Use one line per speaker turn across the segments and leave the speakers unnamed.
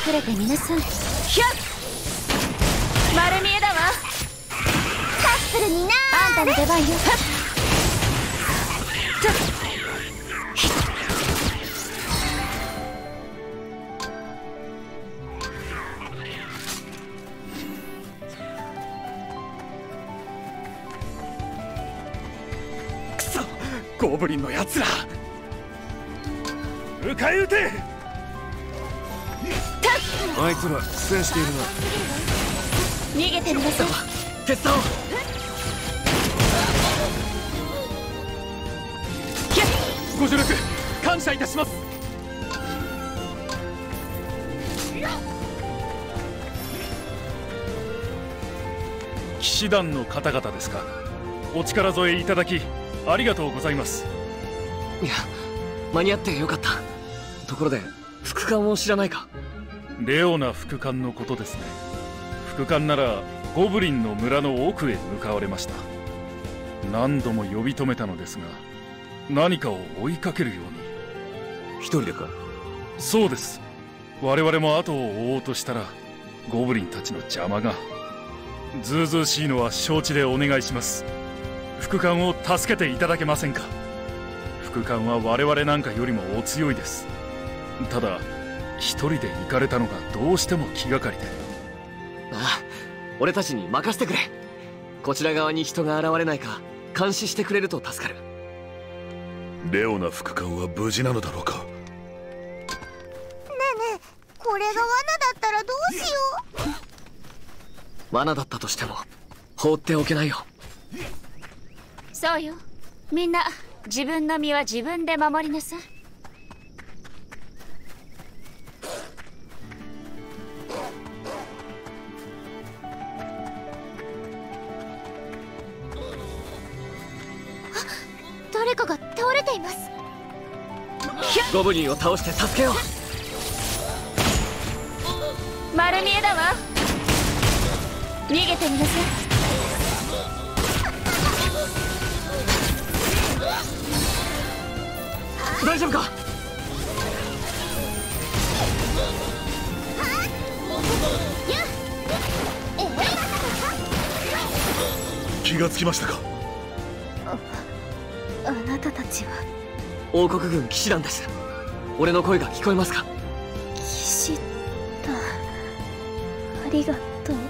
隠れてみなさい。ひゃっ、丸見えだわ。カッスルになあんたの出番よ。
くそ、ゴブリンのやつら、迎え撃て。
あいつら苦戦しているな。
逃げてみなさい。
手伝おう。ご助力感謝いたします。騎士団の方々ですか。お力添えいただきありがとうございます。
いや、間に合ってよかった。ところで副官を知らないか。
レオナ副官のことですね。副官ならゴブリンの村の奥へ向かわれました。何度も呼び止めたのですが、何かを追いかけるように。
一人でか。
そうです。我々も後を追おうとしたらゴブリンたちの邪魔が。ずうずうしいのは承知でお願いします。副官を助けていただけませんか。副官は我々なんかよりもお強いです。ただ一人で行かれたのがどうしても気がかりで。
ああ、俺たちに任せてくれ。こちら側に人が現れないか監視してくれると助かる。
レオナ副官は無事なのだろうか。
ねえねえ、これが罠だったらどうしよう。
罠だったとしても放っておけないよ。
そうよ、みんな自分の身は自分で守りなさい。誰かが倒れています。
ゴブリンを倒して助けよう。
丸見えだわ。逃げてみなさい。
大丈夫か。
気がつきましたか。
あなたたちは
王国軍騎士団です。俺の声が聞こえますか。
騎士団、ありがとう。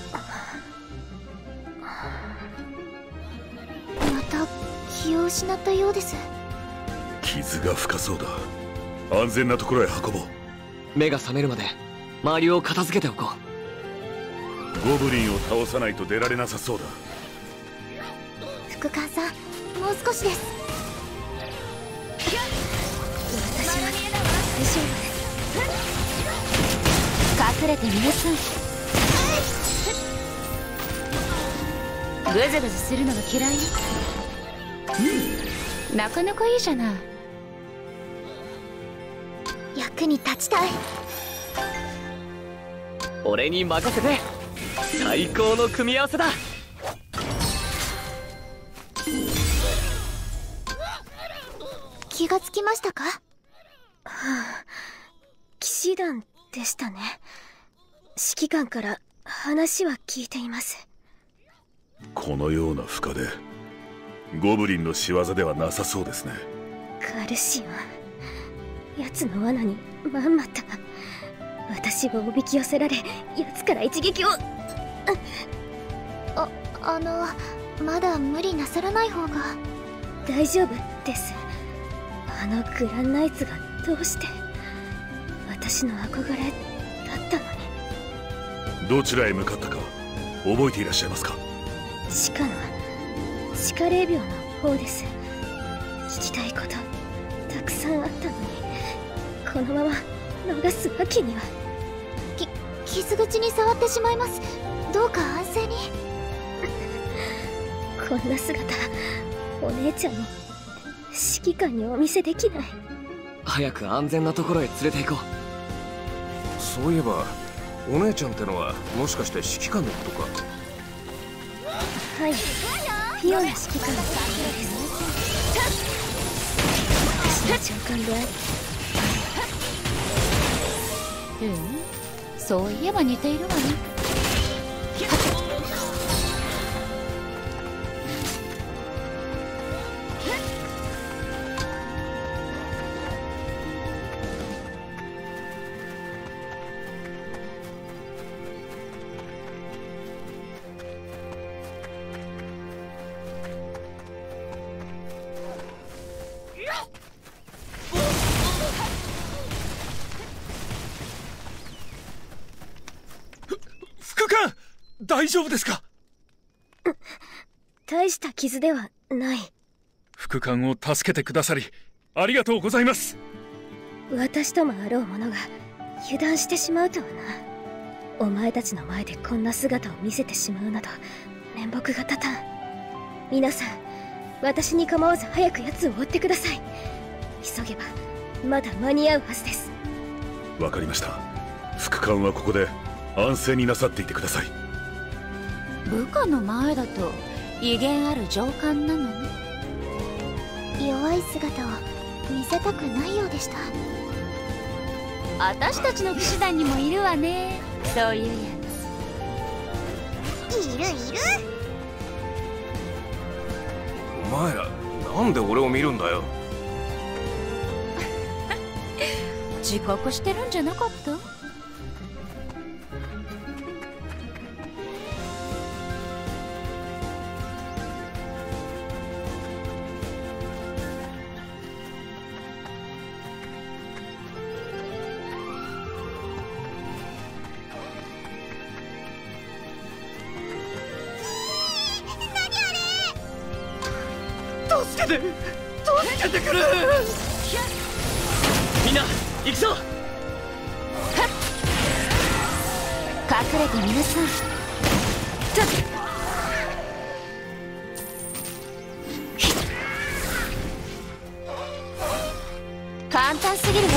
また気を失ったようです。
傷が深そうだ。安全なところへ運ぼう。
目が覚めるまで周りを片付けておこ
う。ゴブリンを倒さないと出られなさそうだ。
副官さん、もう少しです。私は大丈夫です。
隠れてみなさい。グズグズするのが嫌いよ。なかなかいいじゃない。
役に立ちたい。
俺に任せて。最高の組み合わせだ。
気がつきましたか。はあ、騎士団でしたね。指揮官から話は聞いています。
このような負荷でゴブリンの仕業ではなさそうですね。
カルシオン、奴の罠にまんまと私をおびき寄せられ、奴から一撃を。まだ無理なさらない方が。大丈夫です。あのグランナイツがどうして私の憧れだったのに。
どちらへ向かったか覚えていらっしゃいますか。
地下の地下霊廟の方です。聞きたいことたくさんあったのに、このまま逃すわけには。傷口に触ってしまいます。どうか安静に。こんな姿お姉ちゃんに、指揮官にお見せできない。
早く安全なところへ連れて行こ
う。そういえばお姉ちゃんってのはもしかして指揮官のことか。
はい、フィオナ指揮官のことです。私の長官であり。
そういえば似ているわね。
副官、大丈夫ですか？
大した傷ではない。
副官を助けてくださりありがとうございます。
私ともあろう者が油断してしまうとはな。お前たちの前でこんな姿を見せてしまうなど面目が立たん。皆さん、私に構わず早く奴を追ってください。急げばまだ間に合うはずです。
わかりました。副官はここで安静になさっていてください。
部下の前だと威厳ある上官なのね。
弱い姿を見せたくないようでした。
私たちの騎士団にもいるわね、そういうや
いるいる。
お前らなんで俺を見るんだよ。
つ。自覚してるんじゃなかった？
助けてくれ。みんな行くぞ。
隠れてみなさい。簡単すぎるわ。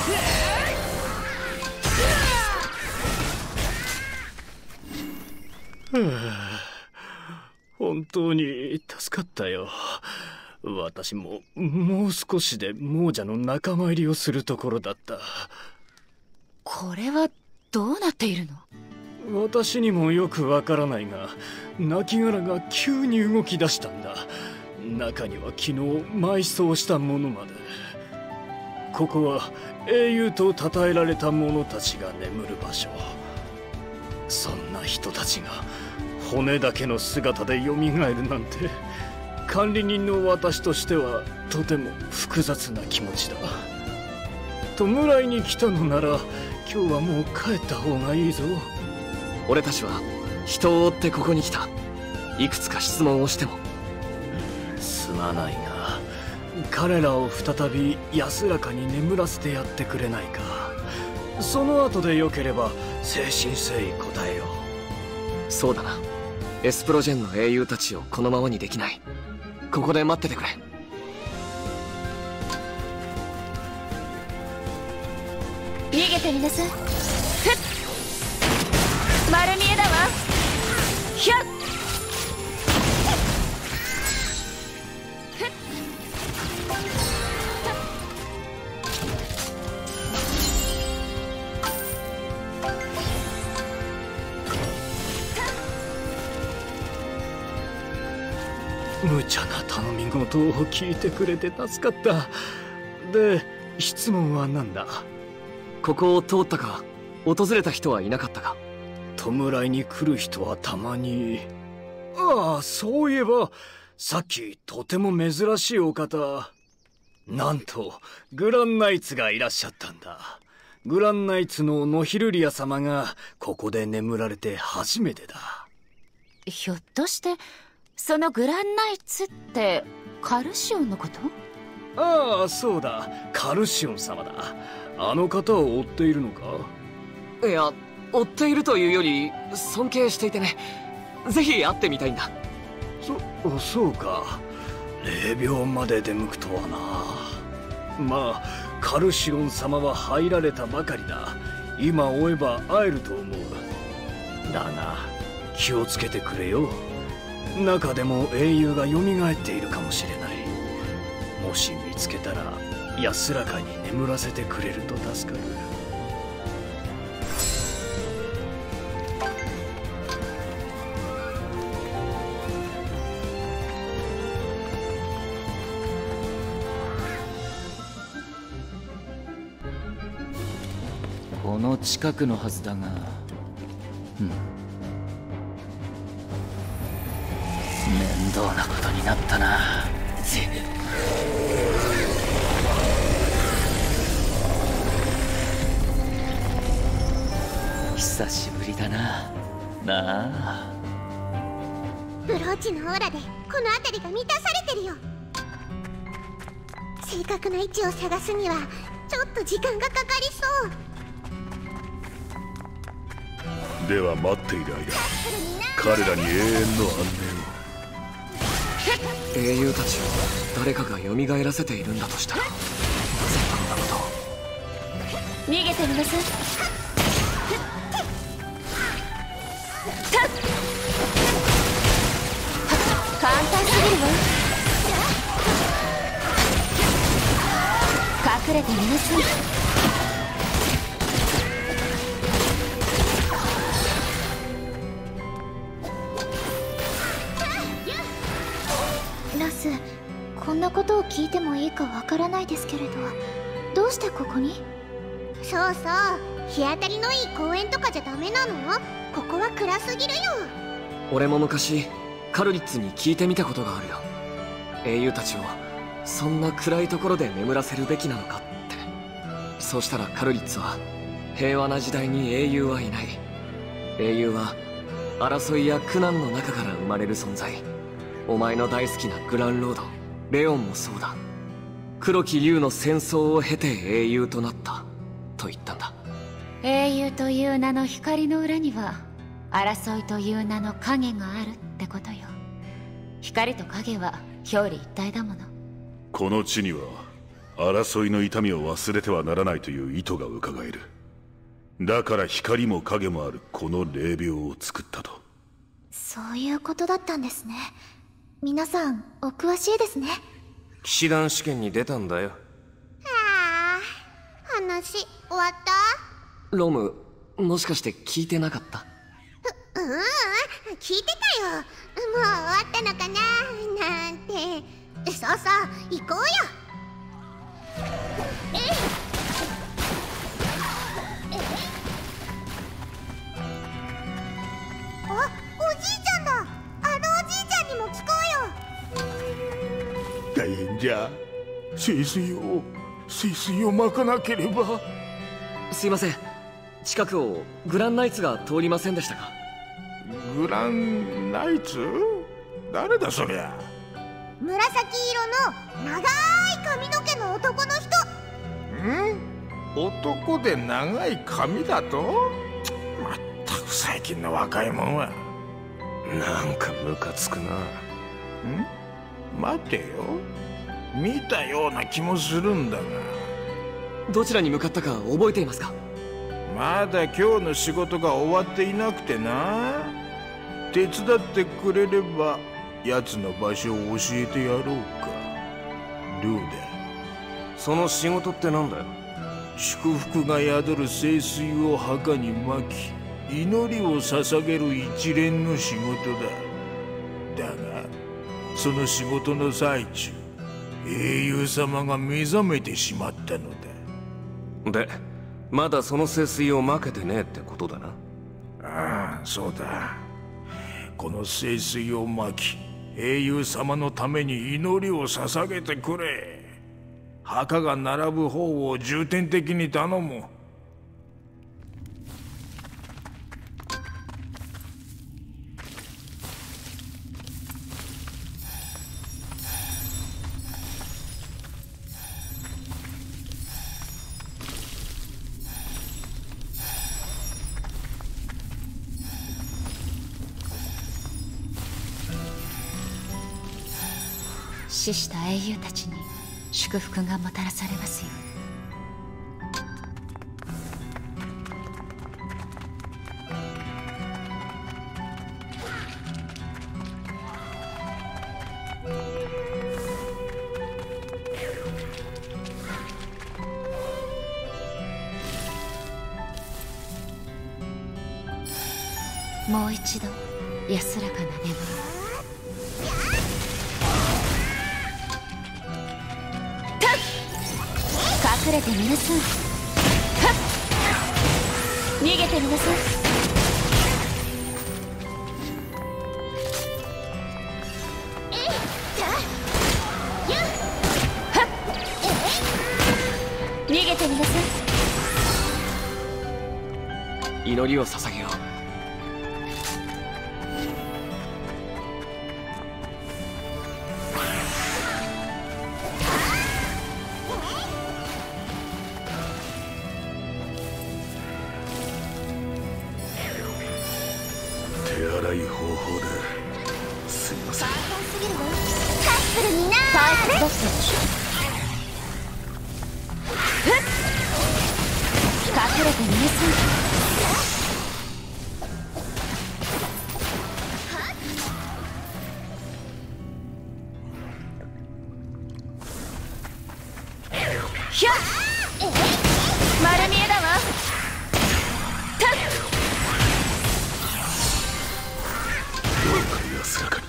本当に助かったよ。私ももう少しで亡者の仲間入りをするところだった。
これはどうなっているの？
私にもよくわからないが、亡骸が急に動き出したんだ。中には昨日埋葬したものまで。ここは英雄と称えられた者たちが眠る場所。そんな人たちが骨だけの姿で蘇るなんて、管理人の私としてはとても複雑な気持ちだ。弔いに来たのなら今日はもう帰った方がいいぞ。
俺たちは人を追ってここに来た。いくつか質問をしても。
すまないが、彼らを再び安らかに眠らせてやってくれないか。その後でよければ誠心誠意答えよ
う。そうだな。エスプロジェンの英雄たちをこのままにできない。ここで待っててくれ。
逃げてみなさい。ふっ、丸見えだわ。ひゃっ、
無茶な頼み事を聞いてくれて助かった。で、質問は何だ？
ここを通ったか、訪れた人はいなかったか？
弔いに来る人はたまに。ああ、そういえばさっきとても珍しいお方、なんとグランナイツがいらっしゃったんだ。グランナイツのノヒルリア様がここで眠られて初めてだ。
ひょっとしてそのグランナイツってカルシオンのこと？
ああ、そうだ、カルシオン様だ。あの方を追っているのか？
いや、追っているというより尊敬していてね。ぜひ会ってみたいんだ。
そうか。霊廟まで出向くとはな。まあカルシオン様は入られたばかりだ。今追えば会えると思う。だが気をつけてくれよ。中でも英雄が蘇っているかもしれない。もし見つけたら安らかに眠らせてくれると助かる。
の近くのはずだが、面倒なことになったな。久しぶりだな。なあ、
ブローチのオーラでこの辺りが満たされてるよ。正確な位置を探すにはちょっと時間がかかりそう。
では待っている間、彼らに永遠の安
寧を。英雄たちを誰かが蘇らせているんだとしたら、なぜこんなことを。
逃げてみなさい。簡単すぎるわ。隠れてみなさい。
ラス、こんなことを聞いてもいいかわからないですけれど、どうしてここに？そうそう、日当たりのいい公園とかじゃダメなの？ここは暗すぎるよ。
俺も昔カルリッツに聞いてみたことがあるよ。英雄たちをそんな暗いところで眠らせるべきなのかって。そうしたらカルリッツは、平和な時代に英雄はいない。英雄は争いや苦難の中から生まれる存在。お前の大好きなグランロード、レオンもそうだ。黒き竜の戦争を経て英雄となったと言ったんだ。
英雄という名の光の裏には争いという名の影があるってことよ。光と影は表裏一体だもの。
この地には争いの痛みを忘れてはならないという意図がうかがえる。だから光も影もあるこの霊廟を作ったと。
そういうことだったんですね。皆さんお詳しいですね。
騎士団試験に出たんだよ。
話終わった？
ロム、もしかして聞いてなかった？
聞いてたよ。もう終わったのかななんて。そうそう、行こうよ。あ、おじいちゃんだ。あのおじいちゃんにも聞こ
うよ。大変じゃ。聖水をまかなければ。
すいません、近くをグランナイツが通りませんでしたか？
グランナイツ？誰だそりゃ。
紫色の長い髪の毛の男の人。
男で長い髪だと？まったく最近の若いもんは。
なんかムカつくな。
待てよ、見たような気もするんだが。
どちらに向かったか覚えていますか？
まだ今日の仕事が終わっていなくてな。手伝ってくれれば奴の場所を教えてやろうか。どうだ？
その仕事ってなんだよ？
祝福が宿る聖水を墓に撒き、祈りを捧げる一連の仕事だ。だがその仕事の最中、英雄様が目覚めてしまったの
だ。で、まだその聖水を撒けてねえってことだな。
ああ、そうだ。この聖水を撒き、英雄様のために祈りを捧げてくれ。墓が並ぶ方を重点的に頼む。
死した英雄たちに祝福がもたらされますよ。もう一度安らかな眠りを。隠れてみなさい。 逃げてみなさい。逃げてみなさ
い。祈りを捧げよう。
手荒い方法ですみません。
カップルにな
大切だったでしょ。隠れてみなさい。ひゃっ、丸見えだわ。たっ、
安らかに。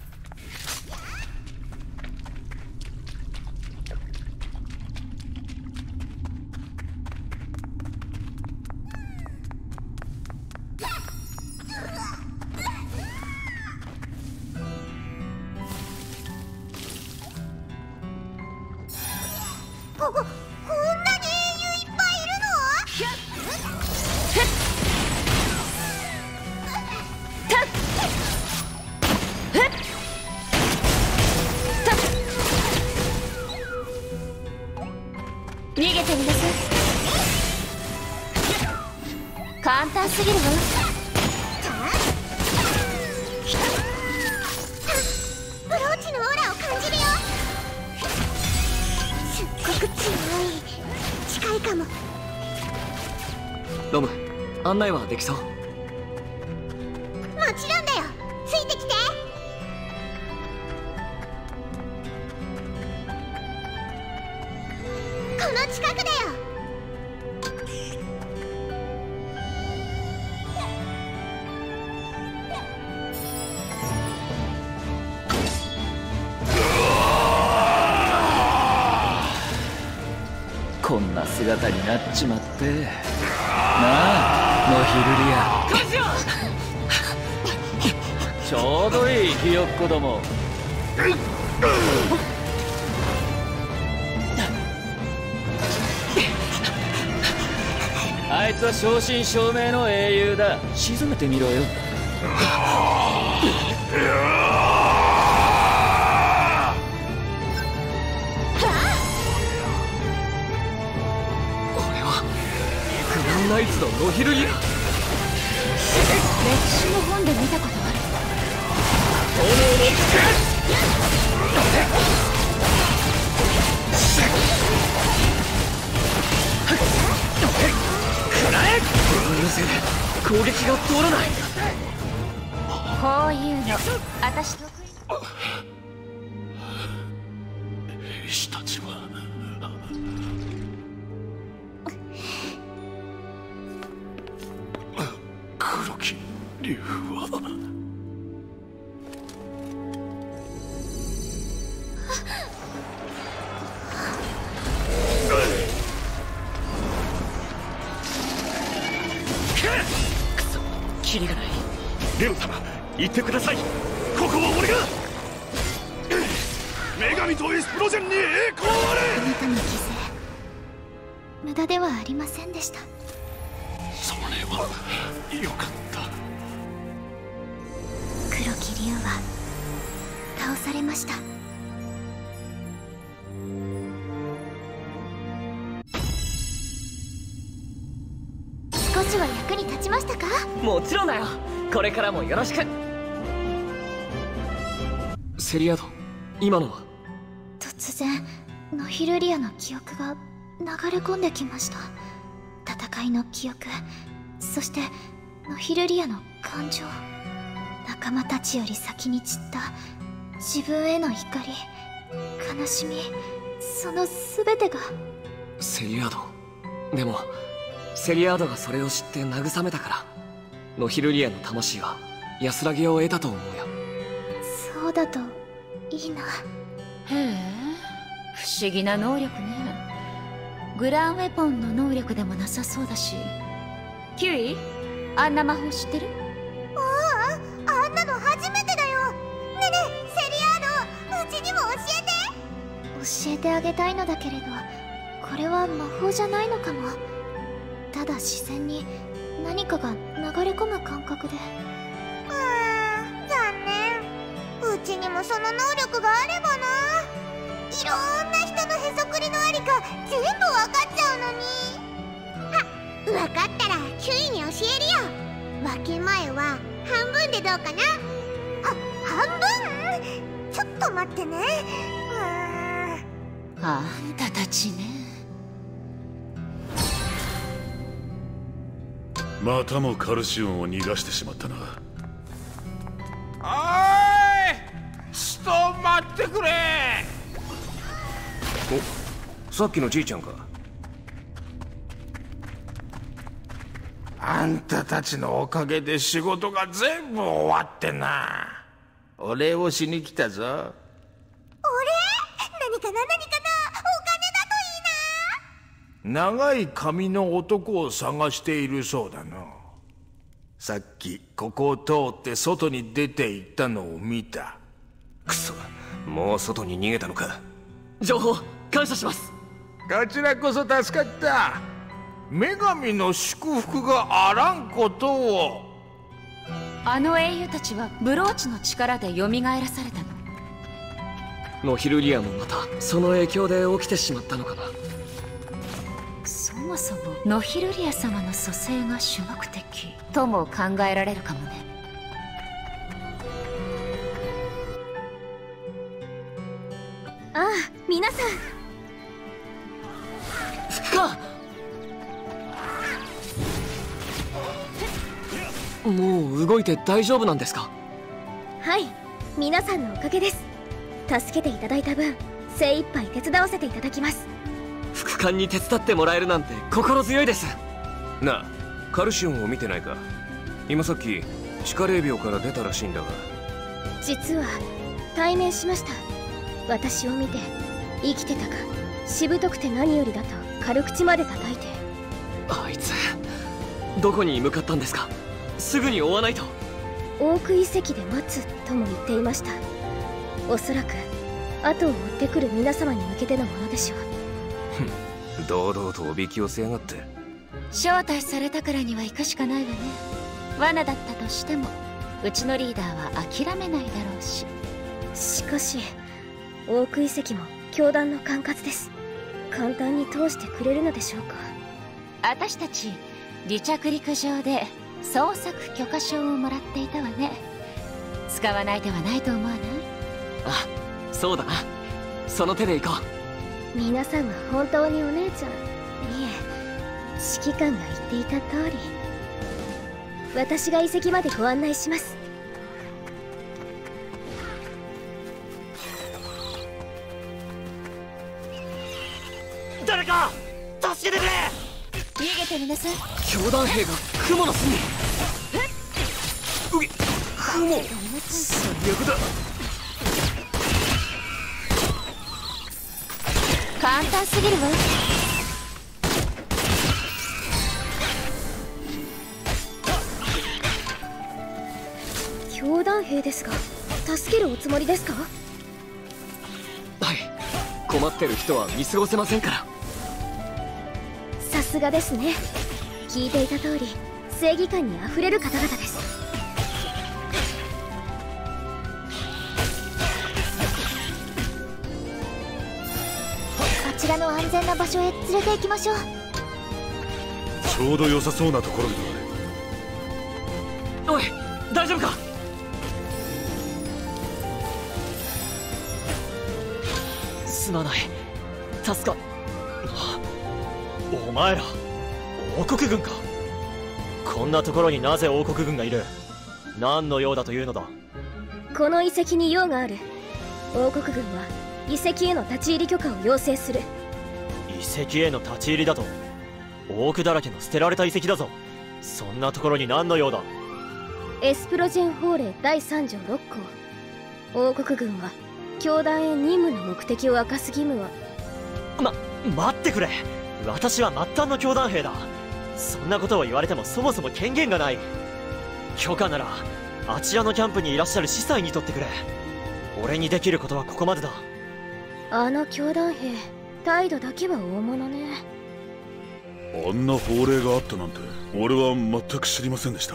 こんなに英雄いっぱいいるの？
ひゃっ、ふっ、たっ、ふっ、たっ、逃げてみなさい。簡単すぎるわ。
ブローチのオーラを感じるよ。すっごく強い。近いかも。
ロム、案内はできそう？
もちろんだよ。ついてきて。この近くだよ。
こんな姿になっちまってなあ、ノヒルリア。ちょうどいいひよっこども。あいつは正真正銘の英雄だ。沈めてみろよ。
ナイツのノヒルリア。
歴史の本で見たことある。
炎のくらえ。このせいで攻撃が通らない。
こういうの私得意。
兵士たちは黒き竜は
くそ、キリがない。
レオ様、言ってください。ここは俺が。女神とエスプロジェンに栄光あれ。
あなたの犠牲無駄ではありませんでした。
それはよかった。
黒き竜は倒されました。少しは役に立ちましたか？
もちろんだよ。これからもよろしく。セリアド、今のは？
突然ノヒルリアの記憶が流れ込んできました。戦いの記憶、そしてノヒルリアの感情、仲間たちより先に散った自分への怒り、悲しみ、その全てが。
セリアード、でもセリアードがそれを知って慰めたからノヒルリアの魂は安らぎを得たと思うよ。
そうだといいな。
へえ、不思議な能力ね。グランウェポンの能力でもなさそうだし。 キウイ、あんな魔法知ってる？
あんなの初めてだよ。ねえねえ、セリアーノ、うちにも教
教えてあげたいのだけれど、これは魔法じゃないのかも。ただ自然に何かが流れ込む感覚で。
残念。うちにもその能力があればな。いろんな人のへそくりのありか全部わかっちゃうのに。わかったらキュイに教えるよ。分け前は半分でどうかな。半分？ちょっと待ってね。
あんたたちね。
またもカルシウムを逃がしてしまったな。
おい、ちょっと待ってくれ。
お、さっきのじいちゃんか。
あんたたちのおかげで仕事が全部終わってな。お礼をしに来たぞ。
お礼？何かな何かな。お金だといいな。
長い髪の男を探しているそうだな。さっきここを通って外に出て行ったのを見た。
くそ、もう外に逃げたのか。
情報感謝します。
こちらこそ助かった。女神の祝福があらんことを。
あの英雄たちはブローチの力で蘇らされたの。
ノヒルリアもまたその影響で起きてしまったのかな。
そもそもノヒルリア様の蘇生が主目的とも考えられるかもね。
ああ、皆さん。
副官、もう動いて大丈夫なんですか？
はい、皆さんのおかげです。助けていただいた分、精一杯手伝わせていただきます。
副官に手伝ってもらえるなんて心強いです。
なあ、カルシウムを見てないか。今さっき地下霊廟から出たらしいんだが。
実は対面しました。私を見て生きてたかしぶとくて何よりだと軽口まで叩いて。
あいつどこに向かったんですか？すぐに追わないと。
オーク遺跡で待つとも言っていました。おそらく後を追ってくる皆様に向けてのものでしょう。
堂々とおびき寄せやがって。
招待されたからには行くしかないわね。罠だったとしてもうちのリーダーは諦めないだろうし。
しかしオーク遺跡も教団の管轄です。簡単に通してくれるのでしょうか。
私たち離着陸場で捜索許可証をもらっていたわね。使わない手はないと思わない？
あ、そうだな。その手で行こ
う。皆さんは本当にお姉ちゃん、いえ指揮官が言っていた通り、私が遺跡までご案内します。
誰か助けてくれ。
逃げてみなさい。
教団兵が雲の巣に。雲、最悪だ。
簡単すぎるわ。
教団兵ですが、助けるおつもりですか？
はい、困ってる人は見過ごせませんから。
さすがですね。聞いていた通り正義感にあふれる方々です。 あちらの安全な場所へ連れて行きましょう。
ちょうど良さそうなところに
おい、大丈夫か？すまない、助か。
お前ら王国軍か。こんなところになぜ王国軍がいる？何の用だというのだ？
この遺跡に用がある。王国軍は遺跡への立ち入り許可を要請する。
遺跡への立ち入りだと？オークだらけの捨てられた遺跡だぞ。そんなところに何の用だ？
エスプロジェン法令第3条6項。王国軍は教団へ任務の目的を明かす義務を。
待ってくれ。私は末端の教団兵だ。 そんなことを言われてもそもそも権限がない。許可ならあちらのキャンプにいらっしゃる司祭にとってくれ。俺にできることはここまでだ。
あの教団兵、態度だけは大物ね。
あんな法令があったなんて俺は全く知りませんでした。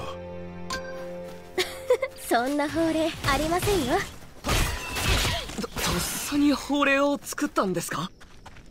そんな法令ありませんよ。
とっさに法令を作ったんですか？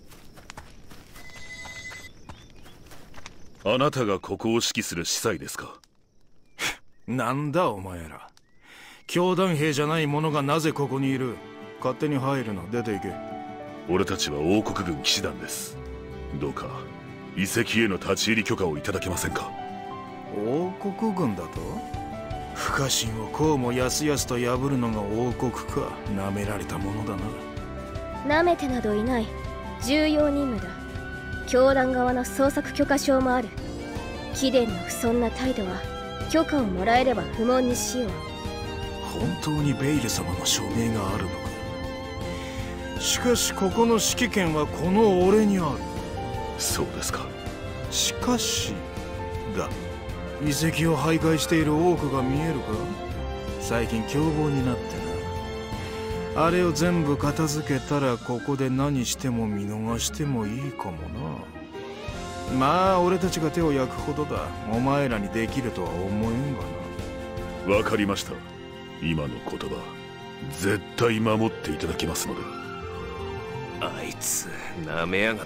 あなたがここを指揮する司祭ですか？
なんだお前ら。教団兵じゃない者がなぜここにいる？勝手に入るな、出て行け。
俺たちは王国軍騎士団です。どうか遺跡への立ち入り許可をいただけませんか？
王国軍だと？不可侵をこうもやすやすと破るのが王国か。なめられたものだな。
舐めてなどいない。重要任務だ。教団側の捜索許可証もある。貴殿の不遜な態度は許可をもらえれば不問にしよう。
本当にベイル様の署名があるのか？しかしここの指揮権はこの俺にある。
そうですか。
しかしだ、遺跡を徘徊している多くが見えるか？最近凶暴になってな。あれを全部片付けたらここで何しても見逃してもいいかもな。まあ俺たちが手を焼くほどだ。お前らにできるとは思えんが
な。わかりました。今の言葉絶対守っていただきますので。
あいつなめやがって。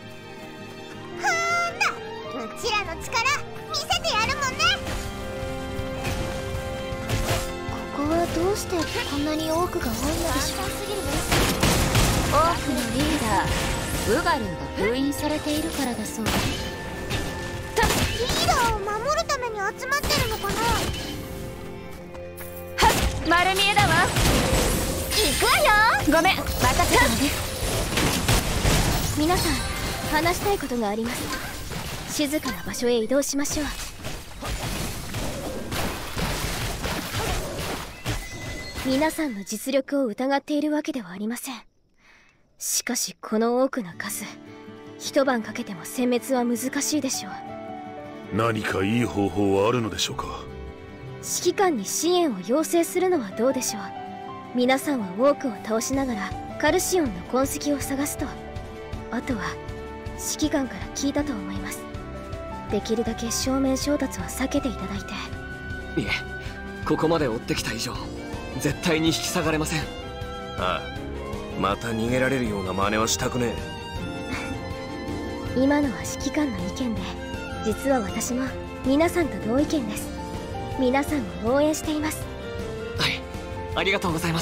うちらの力見せてやるもんね。
ここはどうしてこんなに多くが多いのでしょう。
多くのリーダーウガルーが封印されているからだそうだ。
リーダーを守るために集まってるのかな。
はっ、丸見えだわ。
行くわよ。
ごめん、任せたわね。
皆さん話したいことがあります。静かな場所へ移動しましょう。皆さんの実力を疑っているわけではありません。しかしこの多くの数、一晩かけても殲滅は難しいでしょう。
何かいい方法はあるのでしょうか？
指揮官に支援を要請するのはどうでしょう。皆さんは多くを倒しながらカルシオンの痕跡を探すと。あとは指揮官から聞いたと思います。できるだけ正面衝突は避けていただいて。
いえ、ここまで追ってきた以上絶対に引き下がれません。
ああ、また逃げられるような真似はしたくね
え。今のは指揮官の意見で、実は私も皆さんと同意見です。皆さんを応援しています。
はい、ありがとうございます。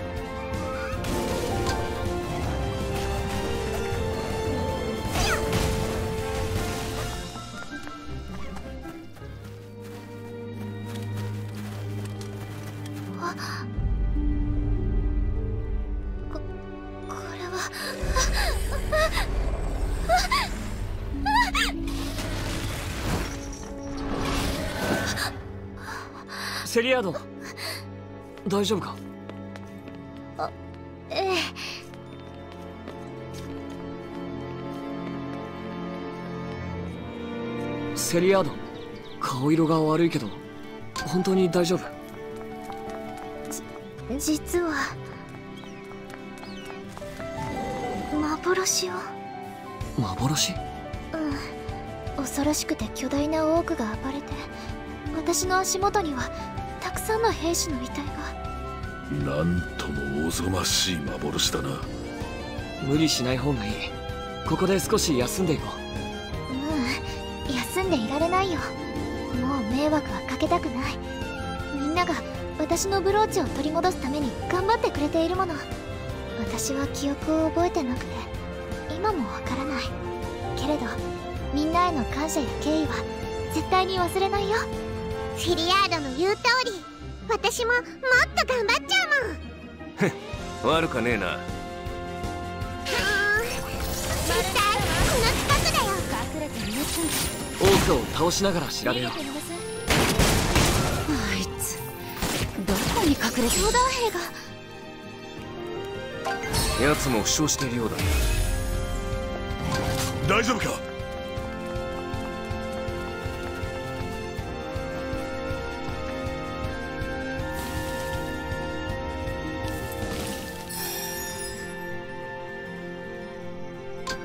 セリアード、大丈夫か？
ええ。
セリアード、顔色が悪いけど本当に大丈夫？
実は幻を。
幻？
うん、恐ろしくて巨大なオークが暴れて、私の足元にはたくさんの兵士の遺体が。
なんともおぞましい幻だな。
無理しない方がいい。ここで少し休んでいこ
う。休んでいられないよ。もう迷惑はかけたくない。みんなが私のブローチを取り戻すために頑張ってくれているもの。私は記憶を覚えてなくて今もわからないけれど、みんなへの感謝や敬意は絶対に忘れないよ。
フィリアードの言う通り、私ももっと頑張っちゃうもん。
悪かねえな。
絶対この近くだよ。
隠れてみなさい。
う。オークを倒しながら調べよう。
あいつどこに隠れてる？
教団兵が。
奴も負傷しているようだ。
大丈夫か？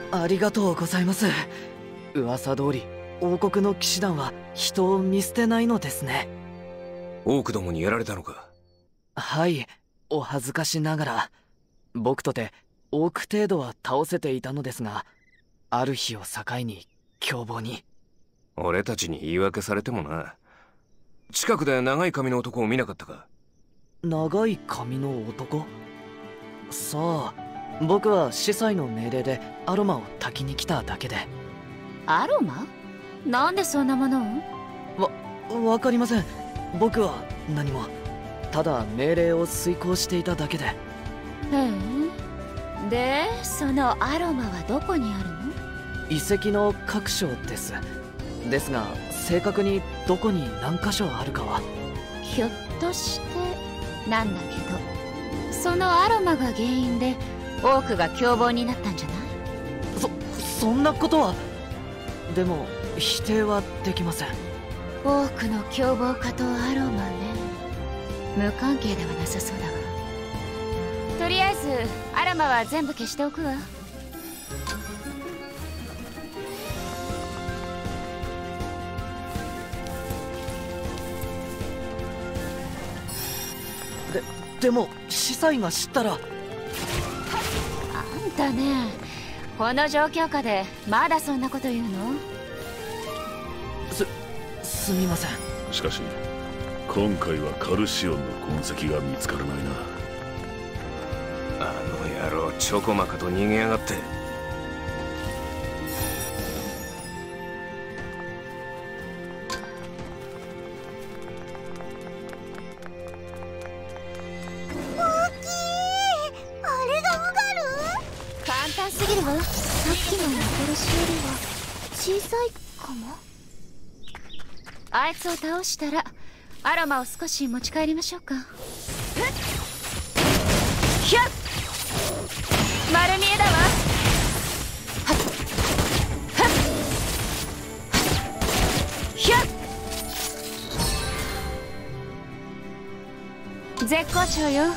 ありがとうございます。噂通り王国の騎士団は人を見捨てないのですね。
オークどもにやられたのか？
はい、お恥ずかしながら僕とてオーク程度は倒せていたのですが、ある日を境に凶暴に。
俺たちに言い訳されてもな。近くで長い髪の男を見なかったか？
長い髪の男？さあ、僕は司祭の命令でアロマを焚きに来ただけで。
アロマ？なんでそんなものを？
わかりません。僕は何も。ただ命令を遂行していただけで。
へえ。で、そのアロマはどこにあるの？
遺跡の各所です。ですが正確にどこに何箇所あるかは。
ひょっとしてなんだけど、そのアロマが原因でオークが凶暴になったんじゃない？
そんなことは。でも否定はできません。
オークの凶暴化とアロマね。無関係ではなさそうだわ。とりあえずアロマは全部消しておくわ。
でも司祭が知ったら。
あんたね、この状況下でまだそんなこと言うの？
すみません。
しかし今回はカルシオンの痕跡が見つからないな。
あの野郎ちょこまかと逃げやがって。
すぎるわ。さっきの幻よりは小さいかも。
あいつを倒したらアロマを少し持ち帰りましょうか。ひゃっ、丸見えだわ。はっはっひゃっ、絶好調よ。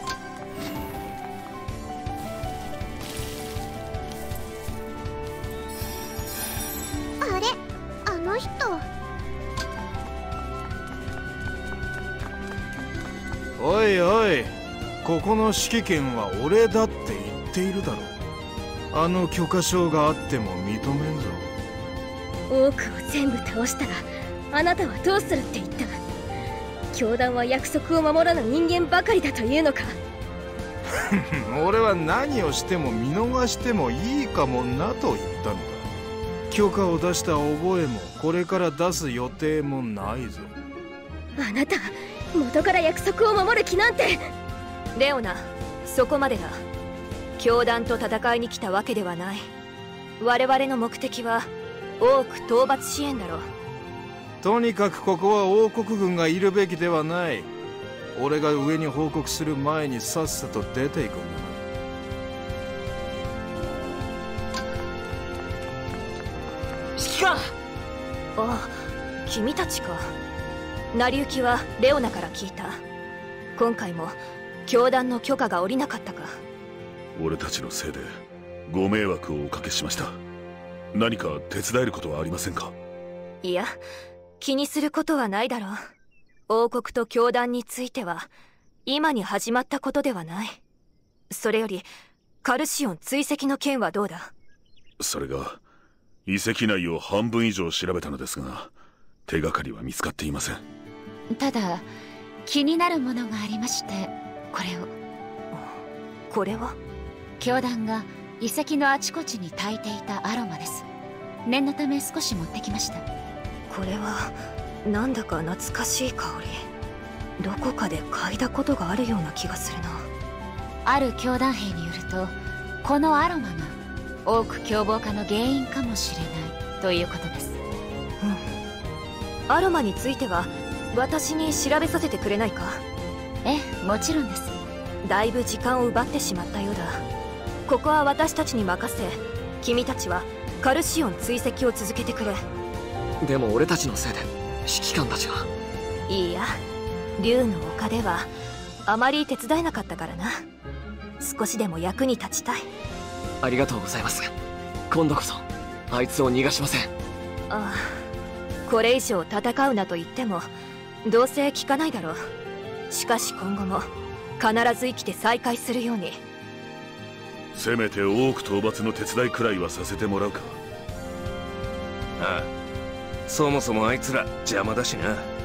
おいおい、ここの指揮権は俺だって言っているだろう。あの許可証があっても認めんぞ。
多くを全部倒したらあなたはどうするって言った？教団は約束を守らぬ人間ばかりだというのか？
俺は何をしても見逃してもいいかもなと言ったのだ。許可を出した覚えもこれから出す予定もないぞ。
あなた元から約束を守る気なんて。
レオナ、そこまでだ。教団と戦いに来たわけではない。我々の目的は王区討伐支援だろう。
とにかくここは王国軍がいるべきではない。俺が上に報告する前にさっさと出ていくんだ。
指揮官。あ、君たちか。成り行きはレオナから聞いた。今回も教団の許可が下りなかったか？
俺たちのせいでご迷惑をおかけしました。何か手伝えることはありませんか？
いや、気にすることはないだろう。王国と教団については今に始まったことではない。それよりカルシオン追跡の件はどうだ？
それが遺跡内を半分以上調べたのですが、手がかりは見つかっていません。
ただ気になるものがありまして、これを。
これは？
教団が遺跡のあちこちに焚いていたアロマです。念のため少し持ってきました。
これはなんだか懐かしい香り。どこかで嗅いだことがあるような気がするな。
ある教団兵によると、このアロマが多く凶暴化の原因かもしれないということです。
うん。アロマについては私に調べさせてくれないか？
ええ、もちろんです。
だいぶ時間を奪ってしまったようだ。ここは私たちに任せ、君たちはカルシオン追跡を続けてくれ。
でも俺たちのせいで指揮官たちが。
いいや、竜の丘ではあまり手伝えなかったからな。少しでも役に立ちたい。
ありがとうございます。 今度こそあいつを逃がしません。
ああ、これ以上戦うなと言ってもどうせ効かないだろう。しかし今後も必ず生きて再会するように。
せめてオーク討伐の手伝いくらいはさせてもらうか。
ああ、そもそもあいつら邪魔だしな。